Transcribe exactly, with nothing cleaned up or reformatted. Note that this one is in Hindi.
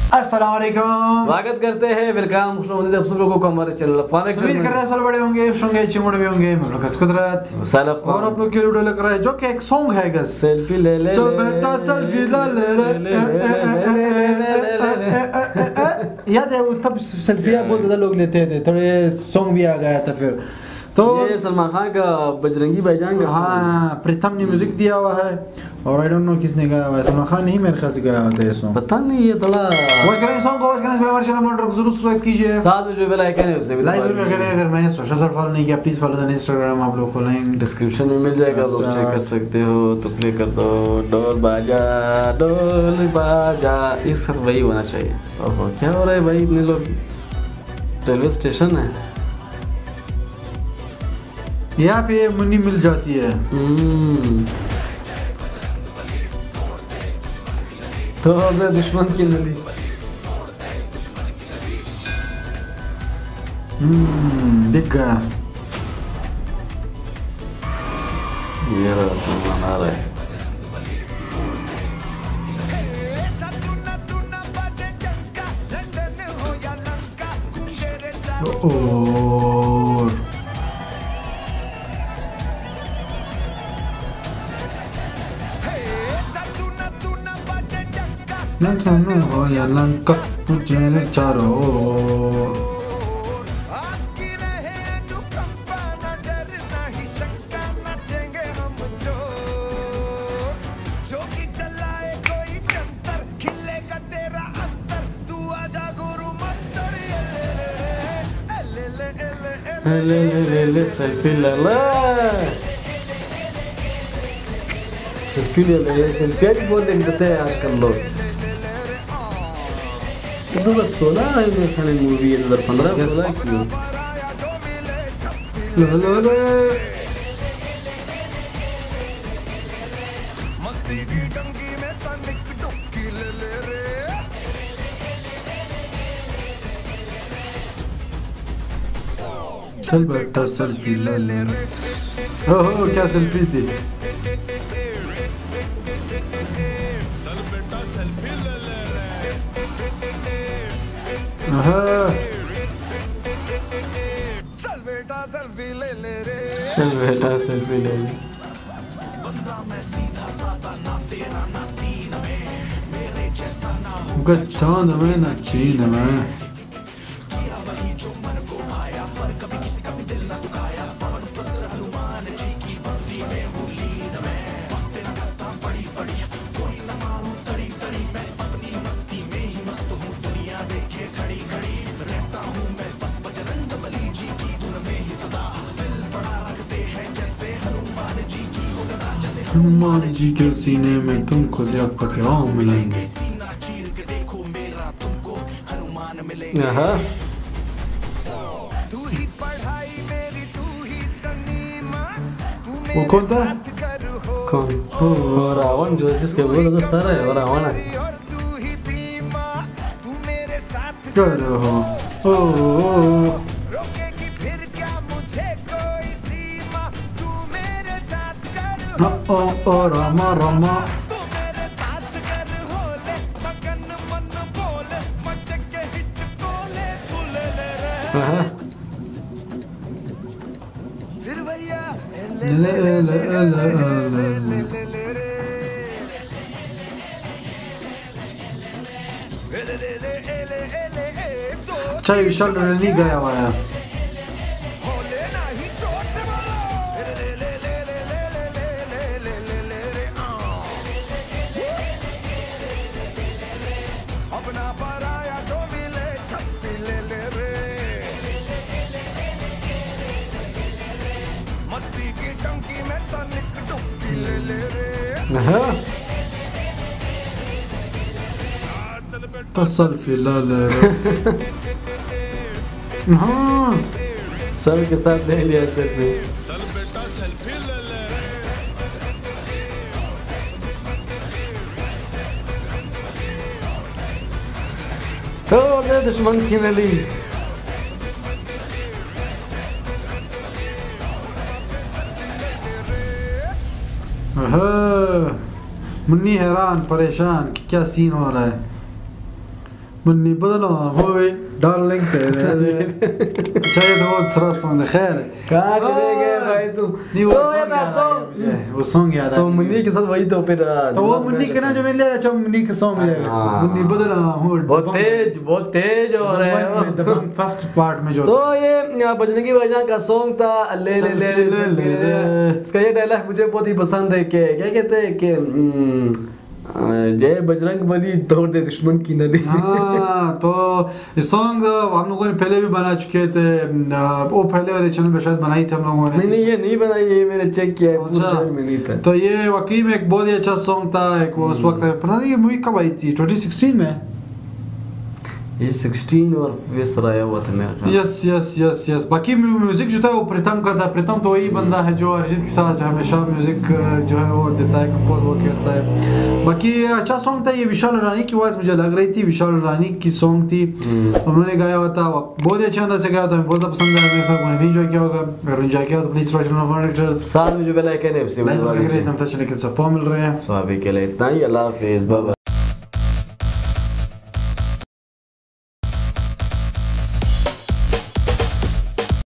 अस्सलाम वालेकुम, स्वागत करते हैं। वेलकम, खुश आप सब लोगों को हमारे चैनल फन एक्टर। उम्मीद कर रहे हैं साल बड़े होंगे, खुश होंगे, अच्छे मूड में होंगे। मैं कुदरत सैलफ और आप लोग के वीडियो लग रहा है जो कि एक सॉन्ग है गस सेल्फी ले ले चल बेटा सेल्फी ले ले याद है तब सेल्फियां बहुत ज्यादा लोग लेते थे, थोड़े सॉन्ग भी आ गया था फिर तो ये सलमान खान का बजरंगी भाईजान का हाँ प्रीतम ने म्यूजिक दिया हुआ है और आई डोंट नो किसने गाया हुआ है। सलमान खान नहीं मेरे ख्याल से गाया हुआ था ये सॉन्ग, पता नहीं। ये थोड़ा वॉच करें सॉन्ग को, वॉच करने से पहले हमारे चैनल को जरूर सब्सक्राइब कीजिए, साथ में जो बेल आइकन है उसे भी लाइक जरूर करें। अगर मैंने सोशल साइट फॉलो नहीं किया प्लीज फॉलो द इंस्टाग्राम, आप लोग को लिंक डिस्क्रिप्शन में मिल जाएगा, आप लोग चेक कर सकते हो। तो प्ले कर दो डोल बाजा डोल बाजा, इस साथ वही होना चाहिए। ओहो क्या हो रहा है भाई, इतने लोग, रेलवे स्टेशन है यहाँ पे मनी मिल जाती है। तो अब दुश्मन की नली हम्म दिख गया, ये रहा सलमान आ रहा है। और न जानो हो या लंका तुझे चारों ओर। ले ले ले ले सेल्फी ले ले सेल्फी ले ले सेल्फी भी बहुत देख देते हैं आजकल लोग। दो हज़ार सोलह में खाने मूवी है, दो हज़ार पंद्रह सोलह की ला ला ला चल बेटा सेल्फी ले ले। ओहो क्या सेल्फी थी। चल बेटा सेल्फी ले ले रे, चल बेटा सेल्फी ले ले। चांद में न चीन में हनुमान जी के सीने में तुमको लियाकत राम मिलेंगे। वो कौन था? कौन? ओ रावण, जो जिसके बोल तो सारा है वो रावण है। करो ओ, ओ, ओ, ओ, ओ रामा रामा ले ले ले ले अच्छा विशाल नहीं गया हुआ है। तो सेल्फी ला ले हाँ सब के साथ ले लिया सेल्फी। तो दे दुश्मन की नली। मुन्नी हैरान परेशान कि क्या सीन हो रहा है। मुन्नी बदलो होवे डार्लिंग तेरे अच्छा ये तो बहुत सरस सॉन्ग है खैर कहाँ चले गए भाई तुम नहीं वो तो ये था सॉन्ग सॉन्ग वो सॉन्ग याद तो मुन्नी के साथ वही तो फिर तो वो मुन्नी के ना जो मैंने ले अच्छा मुन्नी के सॉन्ग है मुन्नी बदलो हो बहुत तेज बहुत तेज हो रहे हो फर्स्ट पार्ट में जो तो ये बजने की वजह का सॉन्ग था ले ले ले ले इसका ये डायलॉग मुझे बहुत ही पसंद है कि क्या कहते हैं कि जय बजरंग बली तोड़ दे दुश्मन की नली। हाँ तो ये सॉन्ग हम लोगों ने पहले भी बना चुके थे वो पहले वाले चैनल पे शायद बनाई थे हम लोगों ने नहीं नहीं ये नहीं बनाई ये मैंने चेक किया है पूरा चैनल में नहीं था तो ये वाकई में एक बहुत ही अच्छा सॉन्ग था एक वो उस वक्त पता नहीं ये मूवी कब आई थी ट्वेंटी सिक्सटीन में ये सोलह और बीस तरह आया हुआ था मेरा ख्याल यस यस यस यस बाकी म्यूजिक जो था वो प्रीतम का था प्रीतम तो वही बंदा है जो अरिजीत के साथ हमेशा म्यूजिक जो है वो देता है कंपोज वो करता है बाकी अच्छा सॉन्ग था ये विशाल रानी की आवाज़ मुझे लग रही थी विशाल रानी की सॉन्ग थी उन्होंने गाया हुआ था बहुत ही अच्छे अंदाज से गाया था बहुत ज़्यादा पसंद आया मेरे साथ मैंने भी इंजॉय किया होगा अगर इंजॉय किया तो प्लीज़ फॉर साथ में जो बेल आइकन है उसे हम तो चले के सब मिल रहे हैं सो अभी के लिए इतना ही अल्लाह हाफिज़ बाय।